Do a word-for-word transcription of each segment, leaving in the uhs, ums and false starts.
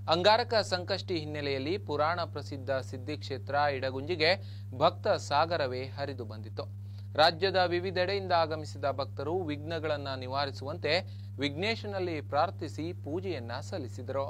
ಅಂಗಾರಕ ಸಂಕಷ್ಟಿ ಹಿನ್ನೆಲೆಯಲ್ಲಿ ಪುರಾಣ ಪ್ರಸಿದ್ಧ ಸಿದ್ಧಿ ಕ್ಷೇತ್ರ ಇಡಗುಂಜಿಗೆ ಭಕ್ತ ಸಾಗರವೇ ಹರಿದು ಬಂದಿತು. ರಾಜ್ಯದ ವಿವಿಧೆಡೆಯಿಂದ ಆಗಮಿಸಿದ ಭಕ್ತರು ವಿಘ್ನಗಳನ್ನು ನಿವಾರಿಸುವಂತೆ ವಿಘ್ನೇಶನಲ್ಲಿ ಪ್ರಾರ್ಥಿಸಿ ಪೂಜೆಯನ್ನ ಸಲ್ಲಿಸಿದರು.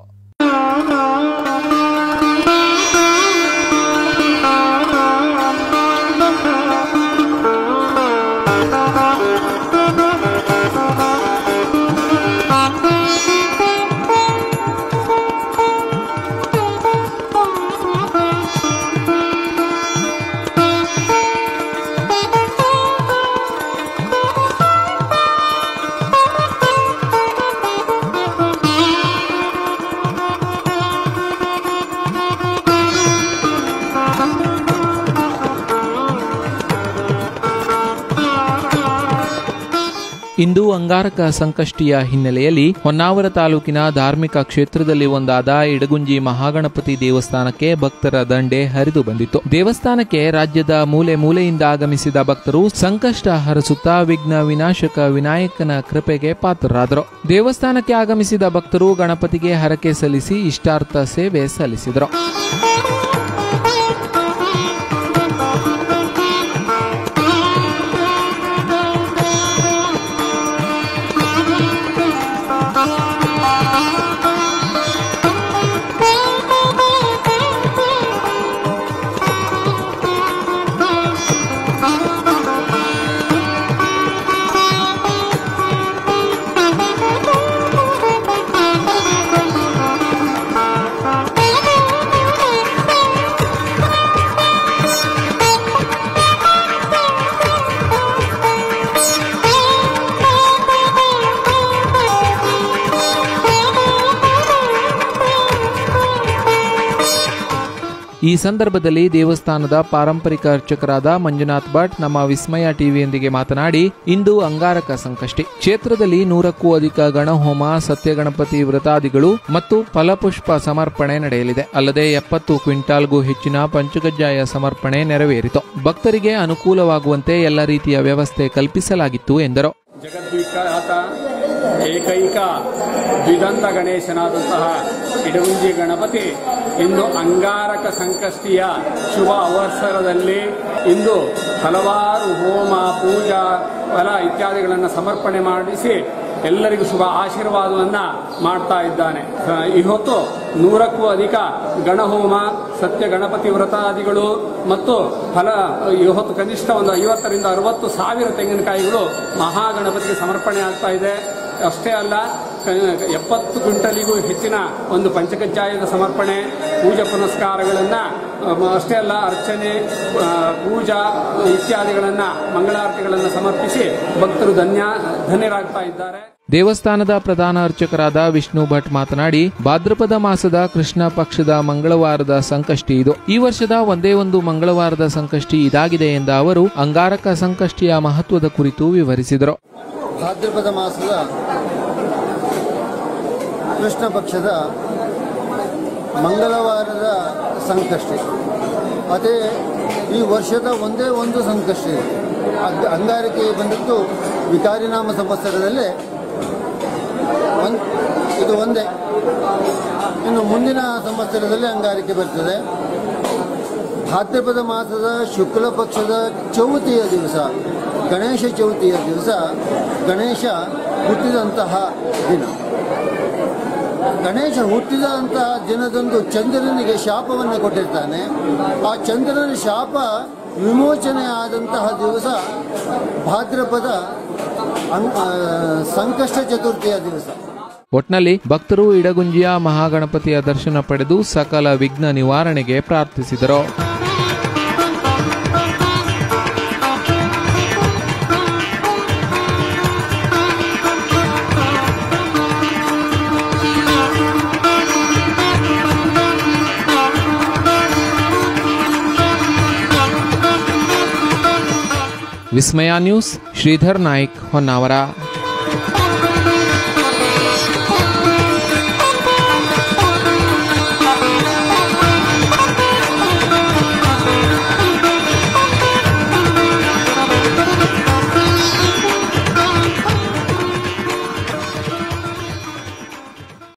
ಇಂದು ಅಂಗಾರಕ ಸಂಕಷ್ಟಿಯ ಹಿನ್ನೆಲೆಯಲ್ಲಿ ಹೊನ್ನಾವರ ತಾಲೂಕಿನ ಧಾರ್ಮಿಕ ಕ್ಷೇತ್ರದಲ್ಲಿ ಒಂದಾದ ಇಡಗುಂಜಿ ಮಹಾಗಣಪತಿ ದೇವಸ್ಥಾನಕ್ಕೆ ಭಕ್ತರ ದಂಡೆ ಹರಿದು ಬಂದಿತ್ತು. ದೇವಸ್ಥಾನಕ್ಕೆ ರಾಜ್ಯದ ಮೂಲೆ ಮೂಲೆಯಿಂದ ಆಗಮಿಸಿದ ಭಕ್ತರು ಸಂಕಷ್ಟ ಹರಸುತ್ತಾ ವಿಘ್ನ ವಿನಾಶಕ ವಿನಾಯಕನ ಕೃಪೆಗೆ ಪಾತ್ರರಾದರು. ದೇವಸ್ಥಾನಕ್ಕೆ ಆಗಮಿಸಿದ ಭಕ್ತರು ಗಣಪತಿಗೆ ಹರಕೆ ಸಲ್ಲಿಸಿ ಇಷ್ಟಾರ್ಥ ಸೇವೆ ಸಲ್ಲಿಸಿದರು. ಈ ಸಂದರ್ಭದಲ್ಲಿ ದೇವಸ್ಥಾನದ ಪಾರಂಪರಿಕ ಅರ್ಚಕರಾದ ಮಂಜುನಾಥ್ ಭಟ್ ನಮ್ಮ ವಿಸ್ಮಯ ಟಿವಿಯೊಂದಿಗೆ ಮಾತನಾಡಿ, ಇಂದು ಅಂಗಾರಕ ಸಂಕಷ್ಟಿ ಕ್ಷೇತ್ರದಲ್ಲಿ ನೂರಕ್ಕೂ ಅಧಿಕ ಗಣಹೋಮ, ಸತ್ಯಗಣಪತಿ ವ್ರತಾದಿಗಳು ಮತ್ತು ಫಲಪುಷ್ಪ ಸಮರ್ಪಣೆ ನಡೆಯಲಿದೆ. ಅಲ್ಲದೆ ಎಪ್ಪತ್ತು ಕ್ವಿಂಟಾಲ್ಗೂ ಹೆಚ್ಚಿನ ಪಂಚಕಜ್ಜಾಯ ಸಮರ್ಪಣೆ ನೆರವೇರಿತು. ಭಕ್ತರಿಗೆ ಅನುಕೂಲವಾಗುವಂತೆ ಎಲ್ಲ ರೀತಿಯ ವ್ಯವಸ್ಥೆ ಕಲ್ಪಿಸಲಾಗಿತ್ತು ಎಂದರು. ಜಗದ್ವಿಖ್ಯಾತ ಏಕೈಕ ದ್ವಿದಂತ ಗಣೇಶನಾದಂತಹ ಇಡಗುಂಜಿ ಗಣಪತಿ ಇಂದು ಅಂಗಾರಕ ಸಂಕಷ್ಟಿಯ ಶುಭ ಅವಸರದಲ್ಲಿ ಇಂದು ಹಲವಾರು ಹೋಮ, ಪೂಜಾ, ಫಲ ಇತ್ಯಾದಿಗಳನ್ನು ಸಮರ್ಪಣೆ ಮಾಡಿಸಿ ಎಲ್ಲರಿಗೂ ಶುಭ ಆಶೀರ್ವಾದವನ್ನು ಮಾಡ್ತಾ ಇದ್ದಾನೆ. ಇವತ್ತು ನೂರಕ್ಕೂ ಅಧಿಕ ಗಣಹೋಮ, ಸತ್ಯ ಗಣಪತಿ ವ್ರತಾದಿಗಳು ಮತ್ತು ಫಲ ಇವತ್ತು ಕನಿಷ್ಠ ಒಂದು ಐವತ್ತರಿಂದ ಅರವತ್ತು ಸಾವಿರ ತೆಂಗಿನಕಾಯಿಗಳು ಮಹಾಗಣಪತಿಗೆ ಸಮರ್ಪಣೆ ಆಗ್ತಾ ಇದೆ. ಅಷ್ಟೇ ಅಲ್ಲ, ಎಪ್ಪತ್ತು ಕ್ವಿಂಟಲಿಗೂ ಹೆಚ್ಚಿನ ಒಂದು ಪಂಚಕಜ್ಜಾಯದ ಸಮರ್ಪಣೆ, ಪೂಜಾ ಪುನಸ್ಕಾರಗಳನ್ನು ಅಷ್ಟೇ ಅಲ್ಲ, ಅರ್ಚನೆ, ಪೂಜಾ ಇತ್ಯಾದಿಗಳನ್ನು, ಮಂಗಳಾರತಿಗಳನ್ನು ಸಮರ್ಪಿಸಿ ಭಕ್ತರು ಧನ್ಯ ಧನ್ಯರಾಗ್ತಾ ಇದ್ದಾರೆ. ದೇವಸ್ಥಾನದ ಪ್ರಧಾನ ಅರ್ಚಕರಾದ ವಿಷ್ಣು ಭಟ್ ಮಾತನಾಡಿ, ಭಾದ್ರಪದ ಮಾಸದ ಕೃಷ್ಣ ಪಕ್ಷದ ಮಂಗಳವಾರದ ಸಂಕಷ್ಟಿ ಇದು. ಈ ವರ್ಷದ ಒಂದೇ ಒಂದು ಮಂಗಳವಾರದ ಸಂಕಷ್ಟಿ ಇದಾಗಿದೆ ಎಂದ ಅವರು ಅಂಗಾರಕ ಸಂಕಷ್ಟಿಯ ಮಹತ್ವದ ಕುರಿತು ವಿವರಿಸಿದರು. ಭಾದ್ರಪದ ಮಾಸದ ಕೃಷ್ಣ ಪಕ್ಷದ ಮಂಗಳವಾರದ ಸಂಕಷ್ಟಿ ಅದೇ ಈ ವರ್ಷದ ಒಂದೇ ಒಂದು ಸಂಕಷ್ಟಿ. ಅಂಗಾರಕ್ಕೆ ಬಂದಿದ್ದು ವಿಕಾರಿನಾಮ ಸಂವತ್ಸರದಲ್ಲೇ ಇದು ಒಂದೇ. ಇನ್ನು ಮುಂದಿನ ಸಂವತ್ಸರದಲ್ಲಿ ಅಂಗಾರಕ್ಕೆ ಬರ್ತದೆ. ಭಾದ್ರಪದ ಮಾಸದ ಶುಕ್ಲ ಪಕ್ಷದ ಚೌತಿಯ ದಿವಸ, ಗಣೇಶ ಚೌತಿಯ ದಿವಸ ಗಣೇಶ ಹುಟ್ಟಿದಂತಹ ದಿನ. ಗಣೇಶ ಹುಟ್ಟಿದಂತಹ ದಿನದಂದು ಚಂದ್ರನಿಗೆ ಶಾಪವನ್ನು ಕೊಟ್ಟಿರ್ತಾನೆ. ಆ ಚಂದ್ರನ ಶಾಪ ವಿಮೋಚನೆ ಆದಂತಹ ದಿವಸ ಭಾದ್ರಪದ ಸಂಕಷ್ಟ ಚತುರ್ಥಿಯ ದಿವಸ. ಒಟ್ನಲ್ಲಿ ಭಕ್ತರು ಇಡಗುಂಜಿಯ ಮಹಾಗಣಪತಿಯ ದರ್ಶನ ಪಡೆದು ಸಕಲ ವಿಘ್ನ ನಿವಾರಣೆಗೆ ಪ್ರಾರ್ಥಿಸಿದರು. ವಿಸ್ಮಯ ನ್ಯೂಸ್, ಶ್ರೀಧರ್ ನಾಯ್ಕ್, ಹೊನ್ನಾವರ.